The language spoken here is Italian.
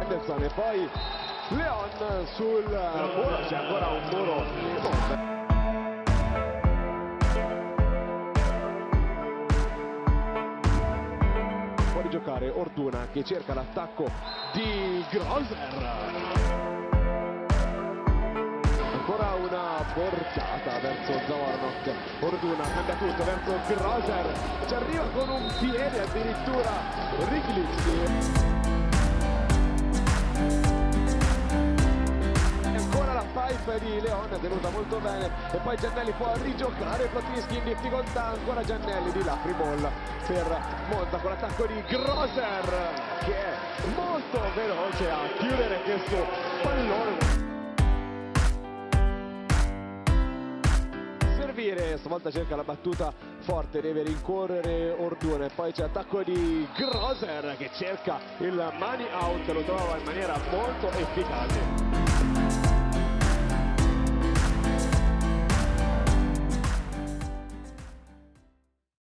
Mendelssohn e poi Leon sul muro, c'è ancora un muro. Fuori giocare Orduna che cerca l'attacco di Grozer. Ancora una portata verso Zawornok. Orduna cambia tutto verso Grozer. Ci arriva con un piede addirittura Riglitz. Pipe di Leon è tenuta molto bene e poi Giannelli può rigiocare Plotinski in difficoltà, ancora Giannelli di là, free ball per Monza con l'attacco di Grozer che è molto veloce a chiudere questo pallone. Servire, stavolta cerca la battuta forte, deve rincorrere Orduna e poi c'è l'attacco di Grozer che cerca il money out, lo trova in maniera molto efficace.